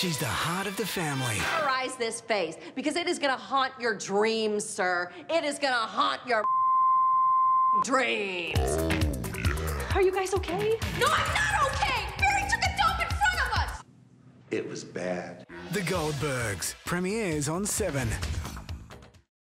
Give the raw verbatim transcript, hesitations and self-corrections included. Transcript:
She's the heart of the family. Memorize this face, because it is gonna haunt your dreams, sir. It is gonna haunt your dreams. Are you guys okay? No, I'm not okay! Barry took a dump in front of us! It was bad. The Goldbergs premieres on Seven.